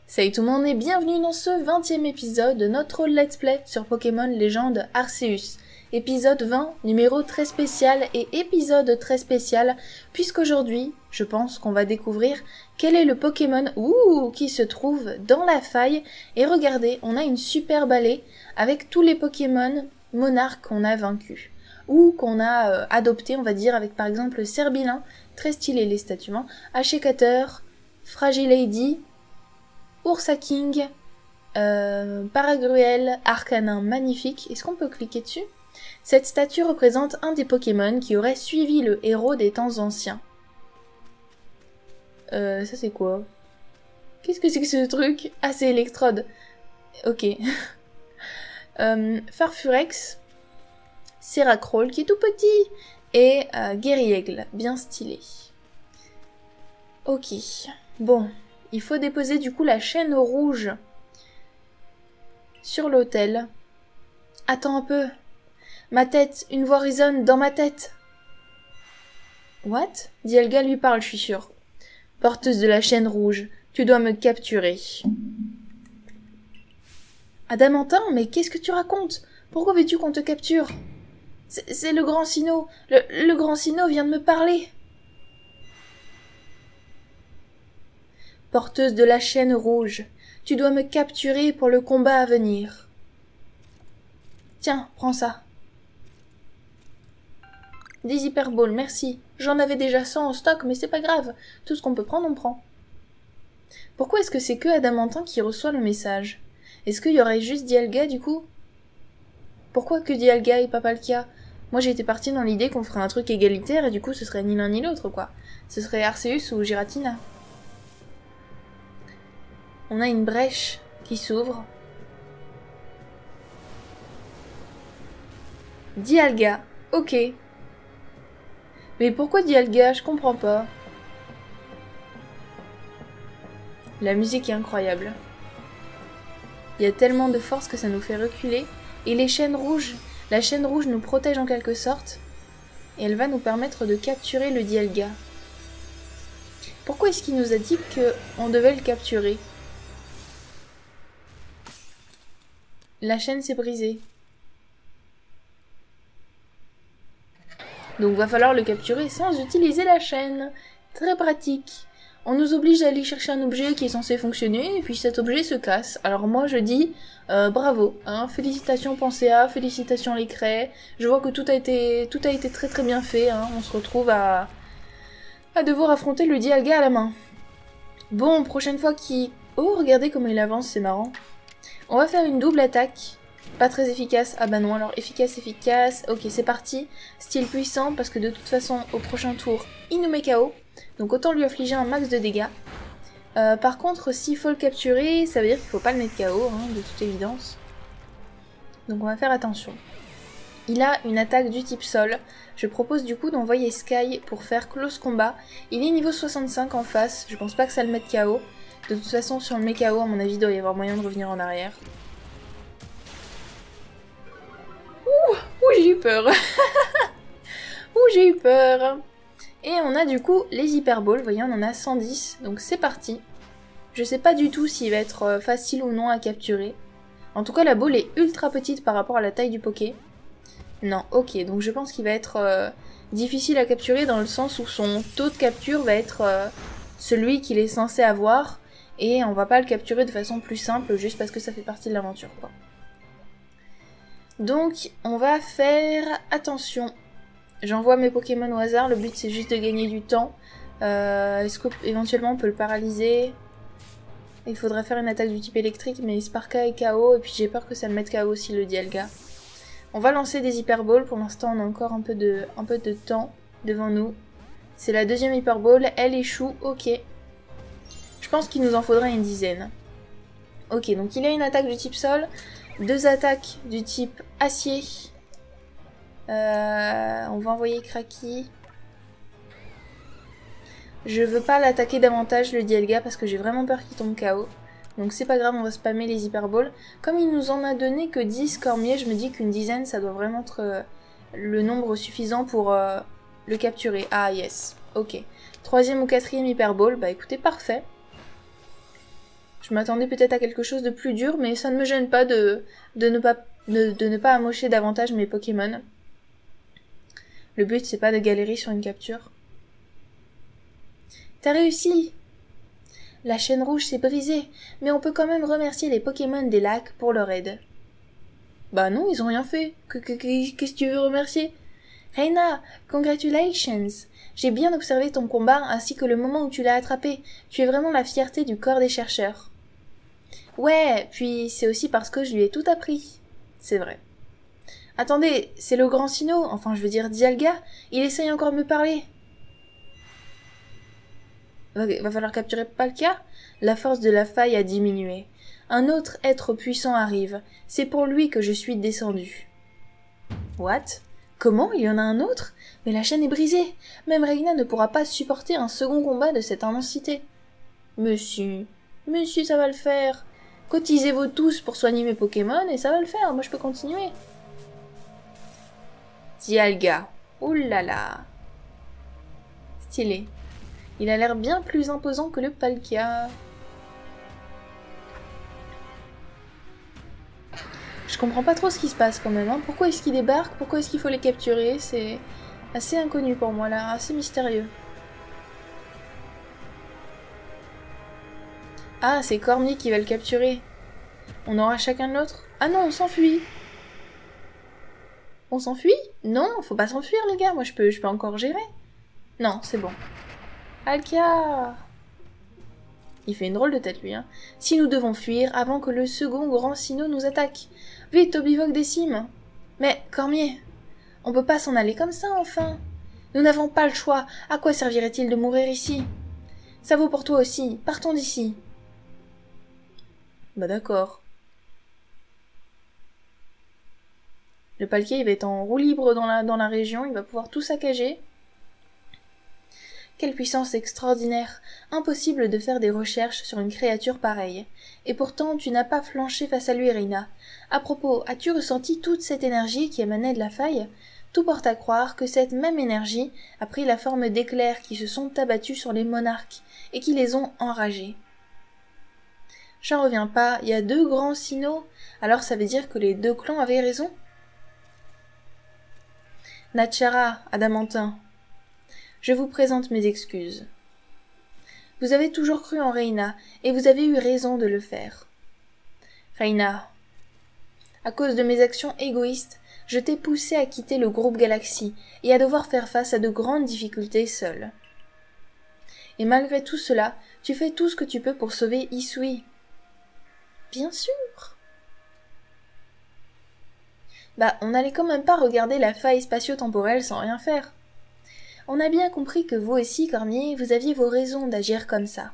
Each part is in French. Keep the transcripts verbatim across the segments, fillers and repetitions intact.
Salut tout le monde et bienvenue dans ce vingtième épisode de notre let's play sur Pokémon Légende Arceus. Épisode vingt, numéro très spécial et épisode très spécial puisqu'aujourd'hui, je pense qu'on va découvrir quel est le Pokémon ouh, qui se trouve dans la faille. Et regardez, on a une super balai avec tous les Pokémon monarques qu'on a vaincus. Ou qu'on a euh, adopté, on va dire, avec par exemple Serbilin, très stylé les statues, hein, Hachicateur, Fragilady, Ursa King, euh, Paragruel, Arcanin magnifique. Est-ce qu'on peut cliquer dessus? Cette statue représente un des Pokémon qui aurait suivi le héros des temps anciens. Euh, ça c'est quoi? Qu'est-ce que c'est que ce truc? Ah, c'est Electrode. Ok. euh, Farfurex, Seracroll qui est tout petit, et euh, Guerriègle, bien stylé. Ok, bon. Il faut déposer du coup la chaîne rouge sur l'autel. Attends un peu. Ma tête, une voix résonne dans ma tête. What? Dialga lui parle, je suis sûre. Porteuse de la chaîne rouge, tu dois me capturer. Adamantin, mais qu'est-ce que tu racontes? Pourquoi veux-tu qu'on te capture? C'est le grand Sinnoh. Le, le grand Sinnoh vient de me parler. Porteuse de la chaîne rouge, tu dois me capturer pour le combat à venir. Tiens, prends ça. Des hyperballs, merci. J'en avais déjà cent en stock, mais c'est pas grave. Tout ce qu'on peut prendre, on prend. Pourquoi est-ce que c'est que Adamantin qui reçoit le message? Est-ce qu'il y aurait juste Dialga, du coup? Pourquoi que Dialga et pas Palkia? Moi, j'étais partie dans l'idée qu'on ferait un truc égalitaire, et du coup, ce serait ni l'un ni l'autre, quoi. Ce serait Arceus ou Giratina. On a une brèche qui s'ouvre. Dialga, ok. Mais pourquoi Dialga? Je comprends pas. La musique est incroyable. Il y a tellement de force que ça nous fait reculer. Et les chaînes rouges, la chaîne rouge nous protège en quelque sorte. Et elle va nous permettre de capturer le Dialga. Pourquoi est-ce qu'il nous a dit qu'on devait le capturer? La chaîne s'est brisée. Donc va falloir le capturer sans utiliser la chaîne. Très pratique. On nous oblige à aller chercher un objet qui est censé fonctionner et puis cet objet se casse. Alors moi je dis euh, bravo, hein, félicitations Pensea, félicitations les craies. Je vois que tout a été, tout a été très très bien fait. Hein. On se retrouve à, à devoir affronter le Dialga à la main. Bon, prochaine fois qui... Oh, regardez comment il avance, c'est marrant. On va faire une double attaque. Pas très efficace. Ah bah non, alors efficace, efficace. Ok, c'est parti. Style puissant, parce que de toute façon, au prochain tour, il nous met K O. Donc autant lui infliger un max de dégâts. Euh, par contre, s'il faut le capturer, ça veut dire qu'il faut pas le mettre K O, hein, de toute évidence. Donc on va faire attention. Il a une attaque du type sol. Je propose du coup d'envoyer Sky pour faire close combat. Il est niveau soixante-cinq en face. Je pense pas que ça le mette K O. De toute façon, sur le met K O, à mon avis, il doit y avoir moyen de revenir en arrière. Ouh, ouh j'ai eu peur. Ouh, j'ai eu peur. Et on a du coup les hyperballs. Vous voyez, on en a cent dix. Donc c'est parti. Je sais pas du tout s'il va être facile ou non à capturer. En tout cas, la balle est ultra petite par rapport à la taille du Poké. Non, ok. Donc je pense qu'il va être euh, difficile à capturer dans le sens où son taux de capture va être euh, celui qu'il est censé avoir. Et on va pas le capturer de façon plus simple, juste parce que ça fait partie de l'aventure, quoi. Donc, on va faire attention. J'envoie mes Pokémon au hasard, le but c'est juste de gagner du temps. Euh, Est-ce qu'éventuellement on peut le paralyser? Il faudrait faire une attaque du type électrique, mais Sparka est K O, et puis j'ai peur que ça le mette K O aussi, le Dialga. On va lancer des Hyperballs, pour l'instant on a encore un peu, de, un peu de temps devant nous. C'est la deuxième Hyperball, elle échoue, ok. Je pense qu'il nous en faudrait une dizaine. Ok, donc il a une attaque du type sol, deux attaques du type acier. Euh, on va envoyer Kraki. Je veux pas l'attaquer davantage le Dialga parce que j'ai vraiment peur qu'il tombe K O. Donc c'est pas grave, on va spammer les Hyperballs. Comme il nous en a donné que dix Cormier, je me dis qu'une dizaine ça doit vraiment être euh, le nombre suffisant pour euh, le capturer. Ah yes, ok. Troisième ou quatrième Hyperball, bah écoutez, parfait. Je m'attendais peut-être à quelque chose de plus dur, mais ça ne me gêne pas de, de, ne, pas, de, de ne pas amocher davantage mes Pokémon. Le but, c'est pas de galérer sur une capture. T'as réussi! La chaîne rouge s'est brisée, mais on peut quand même remercier les Pokémon des lacs pour leur aide. Bah non, ils ont rien fait. Qu'est-ce que tu veux remercier? Reina, congratulations! J'ai bien observé ton combat ainsi que le moment où tu l'as attrapé. Tu es vraiment la fierté du corps des chercheurs. Ouais, puis c'est aussi parce que je lui ai tout appris. C'est vrai. Attendez, c'est le grand Sinnoh, enfin je veux dire Dialga, il essaye encore de me parler. Ok, va falloir capturer Palkia. La force de la faille a diminué. Un autre être puissant arrive. C'est pour lui que je suis descendu. What? Comment? Il y en a un autre? Mais la chaîne est brisée. Même Reina ne pourra pas supporter un second combat de cette immensité. Monsieur, monsieur, ça va le faire. Cotisez-vous tous pour soigner mes Pokémon et ça va le faire. Moi, je peux continuer. Dialga. Ouh là là. Stylé. Il a l'air bien plus imposant que le Palkia. Je comprends pas trop ce qui se passe quand même. Hein. Pourquoi est-ce qu'ils débarquent? Pourquoi est-ce qu'il faut les capturer? C'est assez inconnu pour moi là, assez mystérieux. Ah, c'est Cormier qui va le capturer. On aura chacun de l'autre. Ah non, on s'enfuit. On s'enfuit? Non, faut pas s'enfuir les gars. Moi je peux, je peux encore gérer. Non, c'est bon. Palkia! Il fait une drôle de tête, lui. Hein. Si nous devons fuir avant que le second grand Sinnoh nous attaque. Vite, au bivouac des cimes. Mais, Cormier, on peut pas s'en aller comme ça, enfin. Nous n'avons pas le choix. À quoi servirait-il de mourir ici? Ça vaut pour toi aussi. Partons d'ici. Bah d'accord. Le Palkia, il va être en roue libre dans la, dans la région. Il va pouvoir tout saccager. Quelle puissance extraordinaire! Impossible de faire des recherches sur une créature pareille. Et pourtant, tu n'as pas flanché face à lui, Reina. À propos, as-tu ressenti toute cette énergie qui émanait de la faille? Tout porte à croire que cette même énergie a pris la forme d'éclairs qui se sont abattus sur les monarques et qui les ont enragés. J'en reviens pas, il y a deux grands Sinnoh, alors ça veut dire que les deux clans avaient raison? Natchara, Adamantin. Je vous présente mes excuses. Vous avez toujours cru en Reina, et vous avez eu raison de le faire. Reina, à cause de mes actions égoïstes, je t'ai poussé à quitter le groupe Galaxy et à devoir faire face à de grandes difficultés seule. Et malgré tout cela, tu fais tout ce que tu peux pour sauver Hisui. Bien sûr. Bah, on n'allait quand même pas regarder la faille spatio-temporelle sans rien faire. On a bien compris que vous aussi, Cormier, vous aviez vos raisons d'agir comme ça.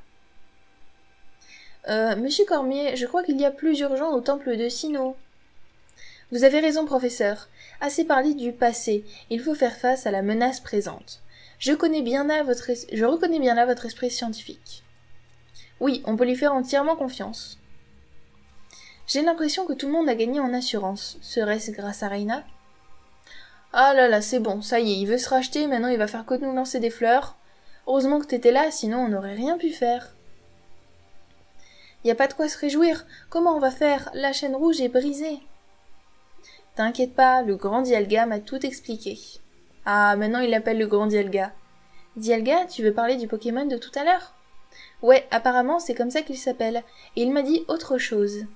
Euh, Monsieur Cormier, je crois qu'il y a plus urgent au temple de Sinnoh. Vous avez raison, professeur. Assez parlé du passé, il faut faire face à la menace présente. Je connais bien là votre es... je reconnais bien là votre esprit scientifique. Oui, on peut lui faire entièrement confiance. J'ai l'impression que tout le monde a gagné en assurance. Serait-ce grâce à Reina? Ah là là, c'est bon, ça y est, il veut se racheter, maintenant il va faire que nous lancer des fleurs. Heureusement que t'étais là, sinon on n'aurait rien pu faire. Y a pas de quoi se réjouir, comment on va faire? La chaîne rouge est brisée. T'inquiète pas, le grand Dialga m'a tout expliqué. Ah, maintenant il l'appelle le grand Dialga. Dialga, tu veux parler du Pokémon de tout à l'heure? Ouais, apparemment c'est comme ça qu'il s'appelle, et il m'a dit autre chose.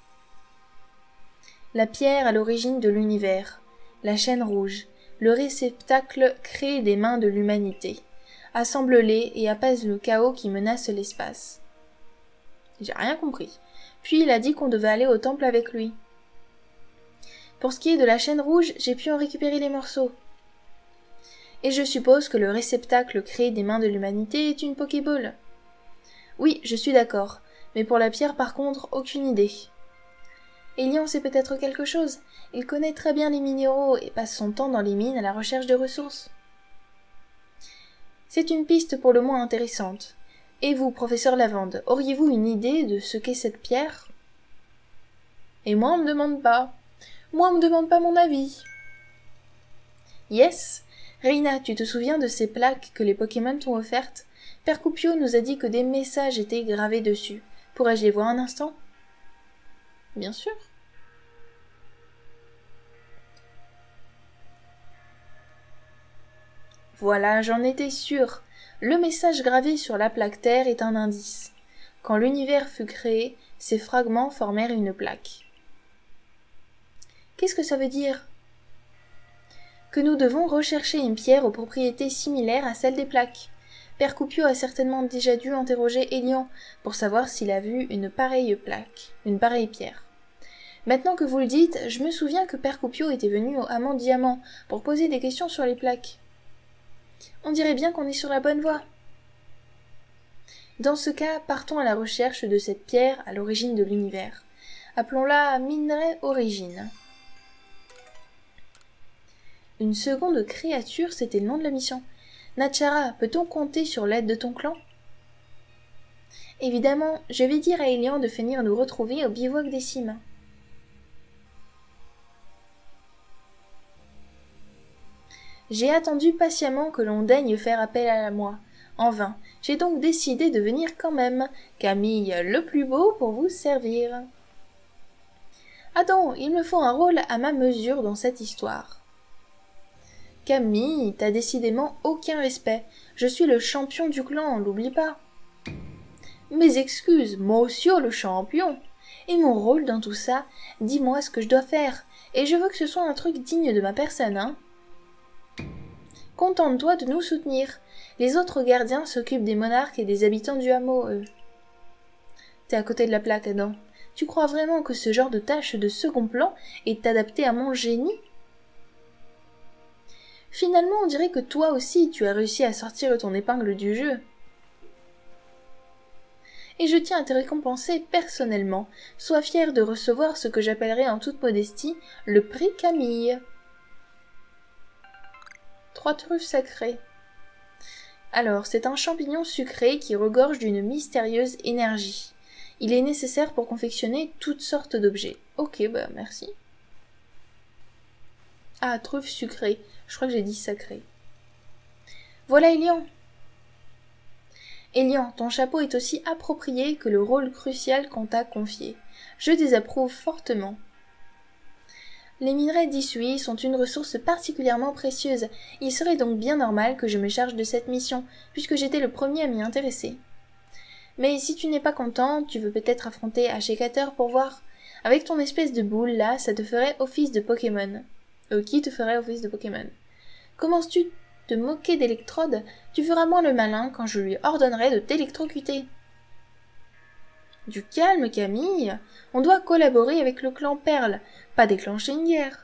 La pierre à l'origine de l'univers. La chaîne rouge, le réceptacle créé des mains de l'humanité. Assemble-les et apaise le chaos qui menace l'espace. J'ai rien compris. Puis il a dit qu'on devait aller au temple avec lui. Pour ce qui est de la chaîne rouge, j'ai pu en récupérer les morceaux. Et je suppose que le réceptacle créé des mains de l'humanité est une Pokéball. Oui, je suis d'accord, mais pour la pierre par contre, aucune idée. Elian sait peut-être quelque chose. Il connaît très bien les minéraux et passe son temps dans les mines à la recherche de ressources. C'est une piste pour le moins intéressante. Et vous, professeur Lavande, auriez-vous une idée de ce qu'est cette pierre? Et moi, on me demande pas. Moi, on me demande pas mon avis. Yes. Reina, tu te souviens de ces plaques que les Pokémon t'ont offertes? Père Coupio nous a dit que des messages étaient gravés dessus. Pourrais-je les voir un instant? Bien sûr. Voilà, j'en étais sûre. Le message gravé sur la plaque Terre est un indice. Quand l'univers fut créé, ces fragments formèrent une plaque. Qu'est-ce que ça veut dire? Que nous devons rechercher une pierre aux propriétés similaires à celles des plaques. Père Coupio a certainement déjà dû interroger Elian pour savoir s'il a vu une pareille plaque, une pareille pierre. Maintenant que vous le dites, je me souviens que Père Coupio était venu au Hameau Diamant pour poser des questions sur les plaques. On dirait bien qu'on est sur la bonne voie. Dans ce cas, partons à la recherche de cette pierre à l'origine de l'univers. Appelons-la minerai origine. Une seconde créature, c'était le nom de la mission. Natchara, peut-on compter sur l'aide de ton clan? Évidemment, je vais dire à Elian de venir nous retrouver au bivouac des cimes. J'ai attendu patiemment que l'on daigne faire appel à moi. En vain, j'ai donc décidé de venir quand même, Camille le plus beau pour vous servir. Attends, il me faut un rôle à ma mesure dans cette histoire. Camille, t'as décidément aucun respect. Je suis le champion du clan, l'oublie pas. Mes excuses, monsieur le champion. Et mon rôle dans tout ça, dis-moi ce que je dois faire. Et je veux que ce soit un truc digne de ma personne, hein. Contente-toi de nous soutenir. Les autres gardiens s'occupent des monarques et des habitants du hameau, eux. T'es à côté de la plaque, Adam. Tu crois vraiment que ce genre de tâche de second plan est adapté à mon génie? Finalement, on dirait que toi aussi, tu as réussi à sortir ton épingle du jeu. Et je tiens à te récompenser personnellement. Sois fier de recevoir ce que j'appellerai en toute modestie le prix Camille. Trois truffes sacrées. Alors, c'est un champignon sucré qui regorge d'une mystérieuse énergie. Il est nécessaire pour confectionner toutes sortes d'objets. Ok, bah merci. Ah, truffe sucrée. Je crois que j'ai dit sacré. Voilà Elian. Elian, ton chapeau est aussi approprié que le rôle crucial qu'on t'a confié. Je désapprouve fortement. Les minerais d'Issui sont une ressource particulièrement précieuse. Il serait donc bien normal que je me charge de cette mission, puisque j'étais le premier à m'y intéresser. Mais si tu n'es pas content, tu veux peut-être affronter Ashekator pour voir. Avec ton espèce de boule là, ça te ferait office de Pokémon. Euh, qui te ferait office de Pokémon? Commences-tu te moquer d'Electrode? Tu feras moins le malin quand je lui ordonnerai de t'électrocuter. Du calme, Camille. On doit collaborer avec le clan Perle, pas déclencher une guerre.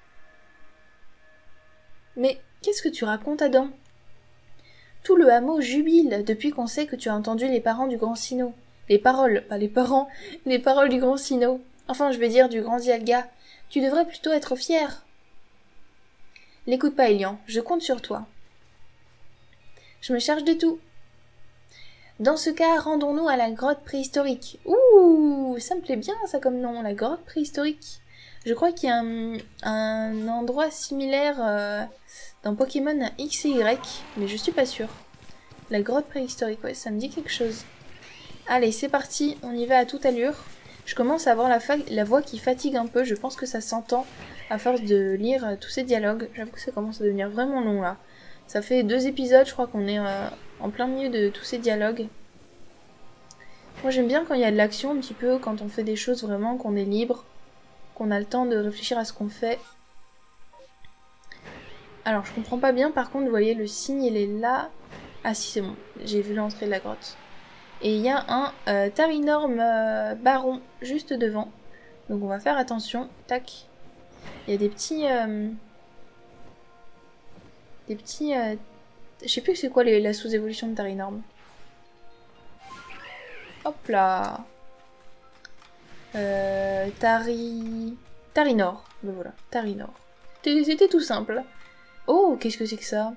Mais qu'est-ce que tu racontes, Adam? Tout le hameau jubile depuis qu'on sait que tu as entendu les parents du grand Sinnoh. Les paroles, pas les parents, les paroles du grand Sinnoh. Enfin, je veux dire du grand Dialga. Tu devrais plutôt être fier. L'écoute pas, Elian, je compte sur toi. Je me charge de tout. Dans ce cas, rendons-nous à la grotte préhistorique. Ouh, ça me plaît bien ça comme nom, la grotte préhistorique. Je crois qu'il y a un, un endroit similaire euh, dans Pokémon X et Y, mais je suis pas sûre. La grotte préhistorique, ouais, ça me dit quelque chose. Allez, c'est parti, on y va à toute allure. Je commence à avoir la, la voix qui fatigue un peu, je pense que ça s'entend à force de lire euh, tous ces dialogues. J'avoue que ça commence à devenir vraiment long là. Ça fait deux épisodes, je crois qu'on est euh, en plein milieu de tous ces dialogues. Moi j'aime bien quand il y a de l'action un petit peu, quand on fait des choses vraiment, qu'on est libre, qu'on a le temps de réfléchir à ce qu'on fait. Alors je comprends pas bien, par contre vous voyez le signe il est là. Ah si c'est bon, j'ai vu l'entrée de la grotte. Et il y a un euh, Tarinorme euh, baron juste devant. Donc on va faire attention. Tac. Il y a des petits... Euh, des petits... Euh, je sais plus c'est quoi les, la sous-évolution de Tarinorme. Hop là. Euh, Tari... Tarinor. Ben voilà, Tarinor. C'était tout simple. Oh, qu'est-ce que c'est que ça?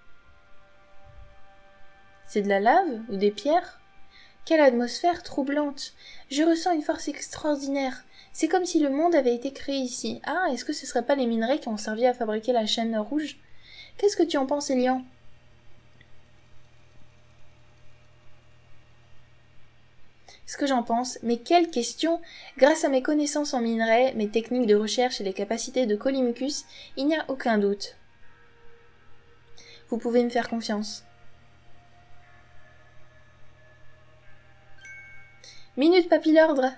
C'est de la lave ou des pierres? Quelle atmosphère troublante! Je ressens une force extraordinaire. C'est comme si le monde avait été créé ici. Ah, est-ce que ce ne serait pas les minerais qui ont servi à fabriquer la chaîne rouge? Qu'est-ce que tu en penses, Elian? ce que j'en pense, mais quelle question! Grâce à mes connaissances en minerais, mes techniques de recherche et les capacités de Colimucus, il n'y a aucun doute. Vous pouvez me faire confiance. Minute papillordre.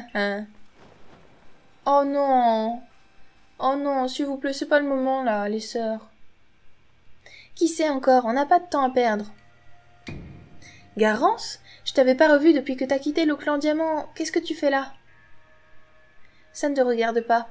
Oh non. Oh non, s'il vous plaît, c'est pas le moment là, les sœurs. Qui sait encore, on n'a pas de temps à perdre. Garance, je t'avais pas revu depuis que t'as quitté le clan Diamant. Qu'est-ce que tu fais là? Ça ne te regarde pas.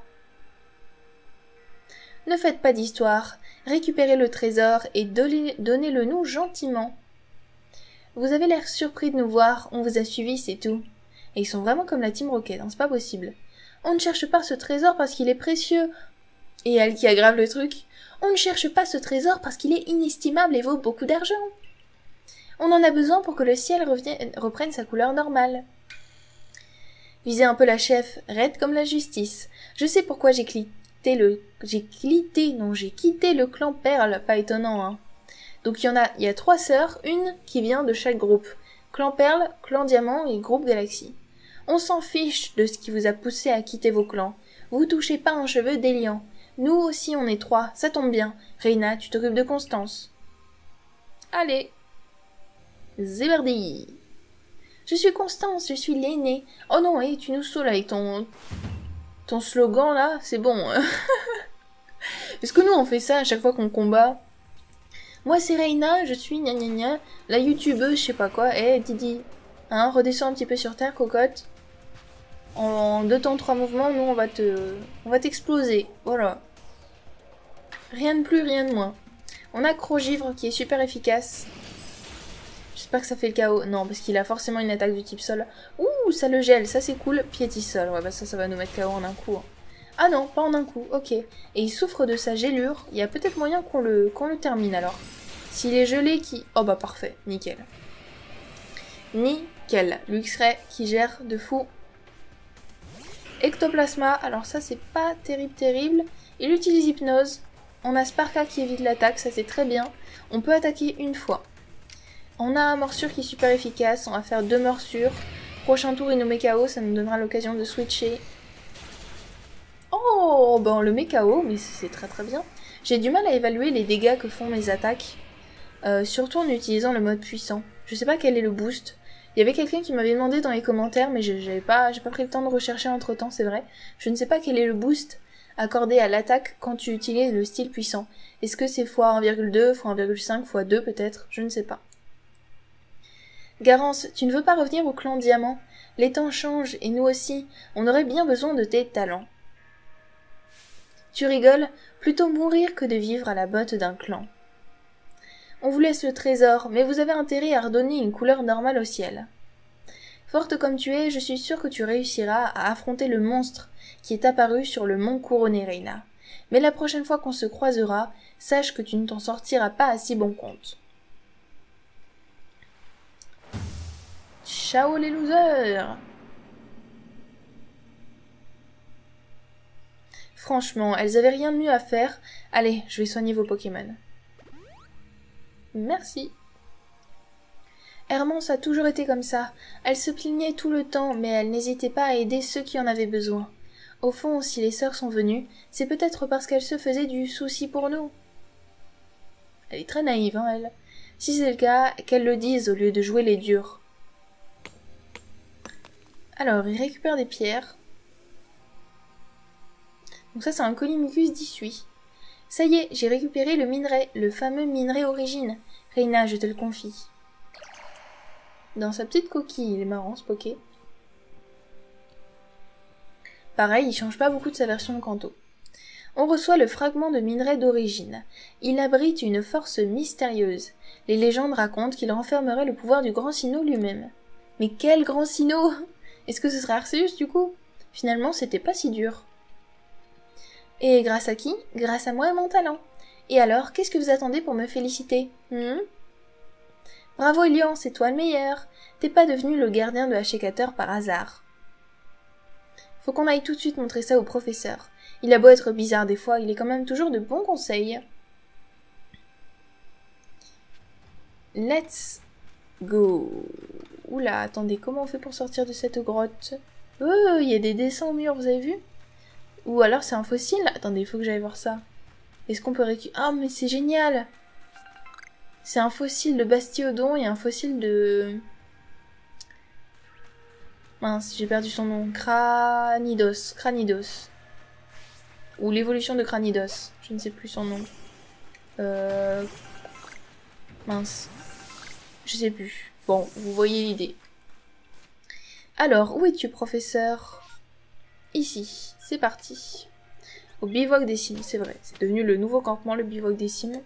Ne faites pas d'histoire. Récupérez le trésor et donnez-le nous gentiment. Vous avez l'air surpris de nous voir, on vous a suivis, c'est tout. Et ils sont vraiment comme la Team Rocket, hein, c'est pas possible. On ne cherche pas ce trésor parce qu'il est précieux. Et elle qui aggrave le truc. On ne cherche pas ce trésor parce qu'il est inestimable et vaut beaucoup d'argent. On en a besoin pour que le ciel revienne, reprenne sa couleur normale. Visez un peu la chef, raide comme la justice. Je sais pourquoi j'ai quitté le... J'ai quitté, non, j'ai quitté le clan Perle, pas étonnant, hein. Donc il y en a, il y a trois sœurs, une qui vient de chaque groupe. Clan Perle, Clan Diamant et Groupe Galaxie. On s'en fiche de ce qui vous a poussé à quitter vos clans. Vous touchez pas un cheveu déliant. Nous aussi on est trois, ça tombe bien. Reina, tu t'occupes de Constance. Allez. Zébardi. Je suis Constance, je suis l'aînée. Oh non, hé, tu nous saoules avec ton... ton slogan là, c'est bon. Est-ce que nous on fait ça à chaque fois qu'on combat? Moi c'est Reina, je suis gna gna gna, la youtubeuse, je sais pas quoi. Eh, Didi, hein, redescends un petit peu sur terre, cocotte. En deux temps, trois mouvements, nous on va te... on va t'exploser, voilà. Rien de plus, rien de moins. On a Crogivre qui est super efficace. J'espère que ça fait le K O. Non, parce qu'il a forcément une attaque du type sol. Ouh, ça le gèle, ça c'est cool. Piétisol, ouais bah ça, ça va nous mettre K O en un coup. Hein. Ah non, pas en un coup, ok. Et il souffre de sa gélure, il y a peut-être moyen qu'on le, qu'on le termine alors. S'il est gelé qui... Oh bah parfait, nickel. Nickel. Luxray qui gère de fou. Ectoplasma, alors ça c'est pas terrible terrible. Il utilise Hypnose. On a Sparka qui évite l'attaque, ça c'est très bien. On peut attaquer une fois. On a un morsure qui est super efficace, on va faire deux morsures. Prochain tour il nous met K O, ça nous donnera l'occasion de switcher. Oh, ben on le met K O, mais c'est très très bien. J'ai du mal à évaluer les dégâts que font mes attaques. Euh, surtout en utilisant le mode puissant. Je sais pas quel est le boost. Il y avait quelqu'un qui m'avait demandé dans les commentaires, mais j'avais pas, j'ai pas pris le temps de rechercher entre temps, c'est vrai. Je ne sais pas quel est le boost accordé à l'attaque quand tu utilises le style puissant. Est-ce que c'est fois un virgule deux, fois un virgule cinq, fois deux peut-être? Je ne sais pas. Garance, tu ne veux pas revenir au clan Diamant? Les temps changent, et nous aussi, on aurait bien besoin de tes talents. Tu rigoles? Plutôt mourir que de vivre à la botte d'un clan. On vous laisse le trésor, mais vous avez intérêt à redonner une couleur normale au ciel. Forte comme tu es, je suis sûre que tu réussiras à affronter le monstre qui est apparu sur le mont couronné, Reina. Mais la prochaine fois qu'on se croisera, sache que tu ne t'en sortiras pas à si bon compte. Ciao les losers! Franchement, elles avaient rien de mieux à faire. Allez, je vais soigner vos Pokémon. Merci. Hermance a toujours été comme ça. Elle se plaignait tout le temps, mais elle n'hésitait pas à aider ceux qui en avaient besoin. Au fond, si les sœurs sont venues, c'est peut-être parce qu'elles se faisaient du souci pour nous. Elle est très naïve, hein, elle. Si c'est le cas, qu'elle le dise au lieu de jouer les durs. Alors, il récupère des pierres. Donc ça, c'est un Colimucus dix-huit. Ça y est, j'ai récupéré le minerai, le fameux minerai origine. Reina, je te le confie. Dans sa petite coquille, il est marrant ce Poké. Pareil, il change pas beaucoup de sa version de Kanto. On reçoit le fragment de minerai d'origine. Il abrite une force mystérieuse. Les légendes racontent qu'il renfermerait le pouvoir du Grand Sinnoh lui-même. Mais quel Grand Sinnoh? Est-ce que ce serait Arceus du coup? Finalement, c'était pas si dur. Et grâce à qui? Grâce à moi et mon talent. Et alors, qu'est-ce que vous attendez pour me féliciter? hmm Bravo Elian, c'est toi le meilleur. T'es pas devenu le gardien de l'Achécateur par hasard. Faut qu'on aille tout de suite montrer ça au professeur. Il a beau être bizarre des fois, il est quand même toujours de bons conseils. Let's go. Oula, attendez, comment on fait pour sortir de cette grotte? Oh, il y a des dessins au mur, vous avez vu? Ou alors c'est un fossile? Attendez, il faut que j'aille voir ça. Est-ce qu'on peut récupérer... Ah, mais c'est génial! C'est un fossile de Bastiodon et un fossile de... Mince, j'ai perdu son nom. Cranidos. Cranidos. Ou l'évolution de Cranidos. Je ne sais plus son nom. Euh... Mince. Je sais plus. Bon, vous voyez l'idée. Alors, où es-tu, professeur? Ici. C'est parti. Au bivouac des cimes, c'est vrai. C'est devenu le nouveau campement, le bivouac des cimes.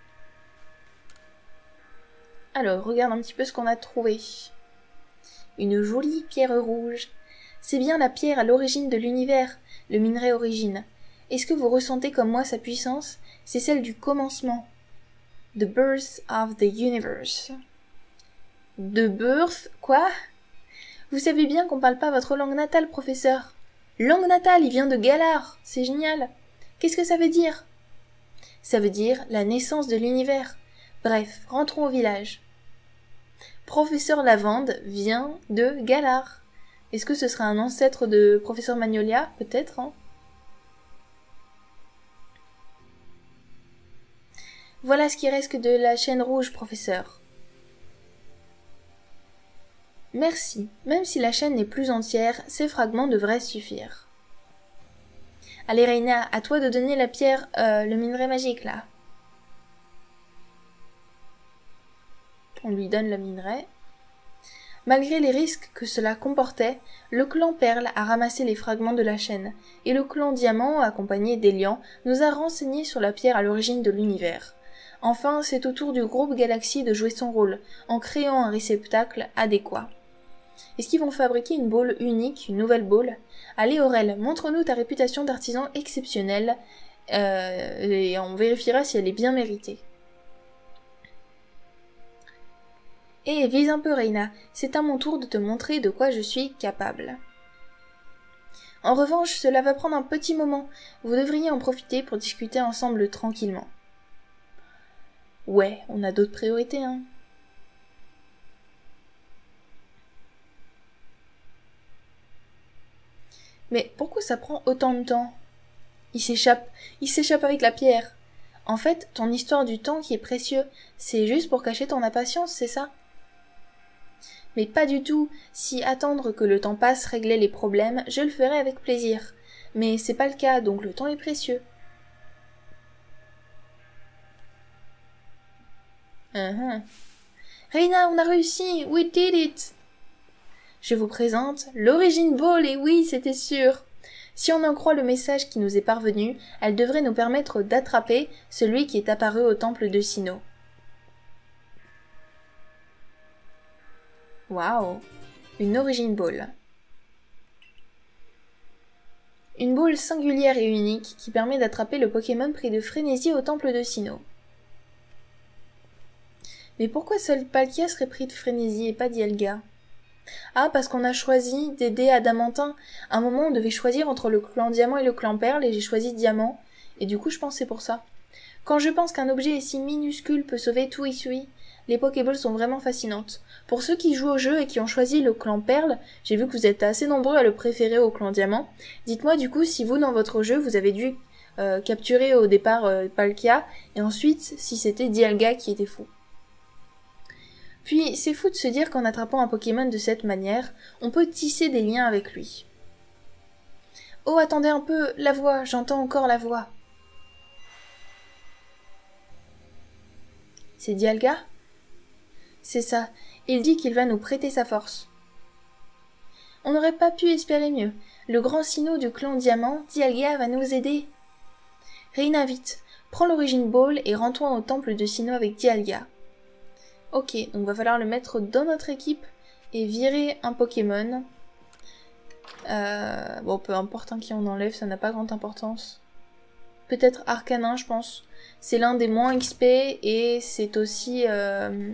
Alors, regarde un petit peu ce qu'on a trouvé. Une jolie pierre rouge. C'est bien la pierre à l'origine de l'univers, le minerai origine. Est-ce que vous ressentez comme moi sa puissance? C'est celle du commencement. The birth of the universe. The birth? Quoi? Vous savez bien qu'on parle pas votre langue natale, professeur. Langue natale, il vient de Galar. C'est génial. Qu'est-ce que ça veut dire? Ça veut dire la naissance de l'univers. Bref, rentrons au village. Professeur Lavande vient de Galar. Est-ce que ce sera un ancêtre de Professeur Magnolia? Peut-être, hein? Voilà ce qui reste de la chaîne rouge, professeur. Merci. Même si la chaîne n'est plus entière, ces fragments devraient suffire. Allez, Reina, à toi de donner la pierre, euh, le minerai magique, là. On lui donne le minerai. Malgré les risques que cela comportait, le clan Perle a ramassé les fragments de la chaîne, et le clan Diamant, accompagné d'Elian, nous a renseignés sur la pierre à l'origine de l'univers. Enfin, c'est au tour du groupe Galaxy de jouer son rôle, en créant un réceptacle adéquat. Est-ce qu'ils vont fabriquer une boule unique, une nouvelle boule? Allez Aurel, montre-nous ta réputation d'artisan exceptionnel, euh, et on vérifiera si elle est bien méritée. Eh, vise un peu Reina, c'est à mon tour de te montrer de quoi je suis capable. En revanche, cela va prendre un petit moment, vous devriez en profiter pour discuter ensemble tranquillement. Ouais, on a d'autres priorités, hein. Mais pourquoi ça prend autant de temps? Il s'échappe, il s'échappe avec la pierre. En fait, ton histoire du temps qui est précieux, c'est juste pour cacher ton impatience, c'est ça? Mais pas du tout. Si attendre que le temps passe réglait les problèmes, je le ferais avec plaisir. Mais c'est pas le cas, donc le temps est précieux. Uh-huh. Reina, on a réussi! We did it! Je vous présente l'Origin Ball, et oui, c'était sûr! Si on en croit le message qui nous est parvenu, elle devrait nous permettre d'attraper celui qui est apparu au temple de Sinnoh. Waouh! Une Origin Ball. Une boule singulière et unique qui permet d'attraper le Pokémon pris de frénésie au temple de Sinnoh. Mais pourquoi seul Palkia serait pris de frénésie et pas Dialga? Ah, parce qu'on a choisi d'aider Adamantin. À un moment, on devait choisir entre le clan Diamant et le clan Perle, et j'ai choisi Diamant. Et du coup, je pense que c'est pour ça. Quand je pense qu'un objet si minuscule peut sauver tout Isui, les Pokéballs sont vraiment fascinantes. Pour ceux qui jouent au jeu et qui ont choisi le clan Perle, j'ai vu que vous êtes assez nombreux à le préférer au clan Diamant. Dites-moi du coup si vous, dans votre jeu, vous avez dû euh, capturer au départ euh, Palkia, et ensuite si c'était Dialga qui était fou. Puis, c'est fou de se dire qu'en attrapant un Pokémon de cette manière, on peut tisser des liens avec lui. Oh, attendez un peu, la voix, j'entends encore la voix. C'est Dialga? C'est ça, il dit qu'il va nous prêter sa force. On n'aurait pas pu espérer mieux. Le grand Sinnoh du clan Diamant, Dialga va nous aider. Reina, vite, prends l'Origin Ball et rends-toi au temple de Sinnoh avec Dialga. Ok, donc va falloir le mettre dans notre équipe et virer un Pokémon. Euh, bon, peu importe hein, qui on enlève, ça n'a pas grande importance. Peut-être Arcanin, je pense. C'est l'un des moins X P et c'est aussi... Euh,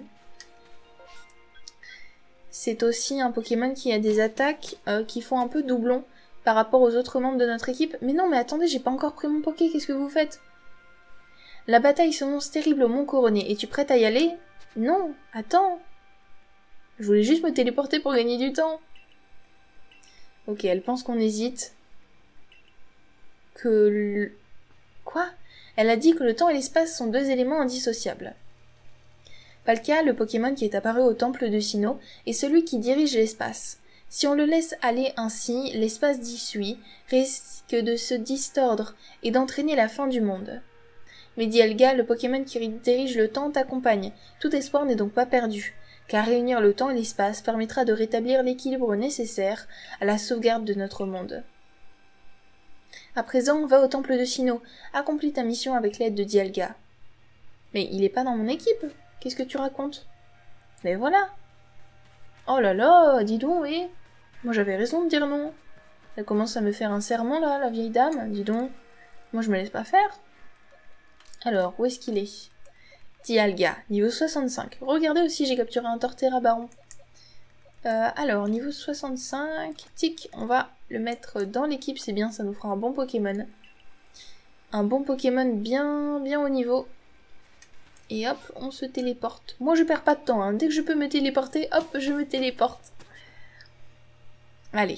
c'est aussi un Pokémon qui a des attaques euh, qui font un peu doublon par rapport aux autres membres de notre équipe. Mais non, mais attendez, j'ai pas encore pris mon Poké, qu'est-ce que vous faites? La bataille s'annonce terrible au Mont Couronné. Es-tu prête à y aller? Non, attends. Je voulais juste me téléporter pour gagner du temps. Ok, elle pense qu'on hésite. Que... Le... Quoi? Elle a dit que le temps et l'espace sont deux éléments indissociables. Palkia, le Pokémon qui est apparu au temple de Sinnoh, est celui qui dirige l'espace. Si on le laisse aller ainsi, l'espace dissuit, risque de se distordre et d'entraîner la fin du monde. Mais Dialga, le Pokémon qui dirige le temps, t'accompagne. Tout espoir n'est donc pas perdu, car réunir le temps et l'espace permettra de rétablir l'équilibre nécessaire à la sauvegarde de notre monde. À présent, va au temple de Sinnoh, accomplis ta mission avec l'aide de Dialga. Mais il est pas dans mon équipe, qu'est-ce que tu racontes? Mais voilà. Oh là là, dis donc, oui. Moi j'avais raison de dire non. Elle commence à me faire un sermon là, la vieille dame, dis donc. Moi je me laisse pas faire. Alors, où est-ce qu'il est? Dialga, niveau soixante-cinq. Regardez aussi, j'ai capturé un Torterra Baron. Euh, alors, niveau soixante-cinq, tic, on va le mettre dans l'équipe, c'est bien, ça nous fera un bon Pokémon. Un bon Pokémon bien, bien haut niveau. Et hop, on se téléporte. Moi, je perds pas de temps, hein. Dès que je peux me téléporter, hop, je me téléporte. Allez.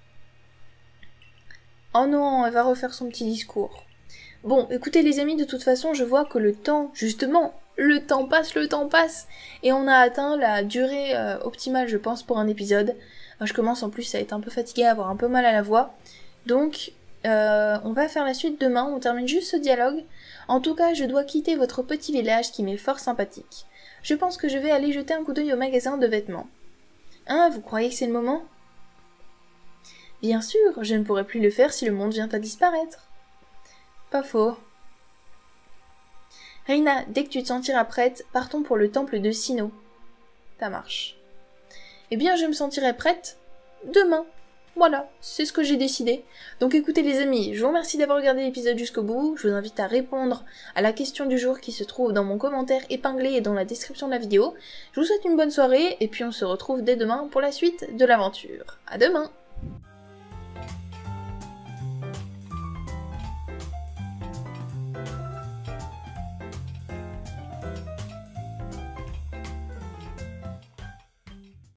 Oh non, elle va refaire son petit discours. Bon, écoutez les amis, de toute façon, je vois que le temps, justement, le temps passe, le temps passe, et on a atteint la durée euh, optimale, je pense, pour un épisode. Euh, je commence en plus à être un peu fatiguée, à avoir un peu mal à la voix. Donc, euh, on va faire la suite demain, on termine juste ce dialogue. En tout cas, je dois quitter votre petit village qui m'est fort sympathique. Je pense que je vais aller jeter un coup d'œil au magasin de vêtements. Hein, vous croyez que c'est le moment? Bien sûr, je ne pourrai plus le faire si le monde vient à disparaître. Pas faux. Reina, dès que tu te sentiras prête, partons pour le temple de Sinnoh. Ça marche. Eh bien, je me sentirai prête demain. Voilà, c'est ce que j'ai décidé. Donc écoutez les amis, je vous remercie d'avoir regardé l'épisode jusqu'au bout. Je vous invite à répondre à la question du jour qui se trouve dans mon commentaire épinglé et dans la description de la vidéo. Je vous souhaite une bonne soirée et puis on se retrouve dès demain pour la suite de l'aventure. À demain!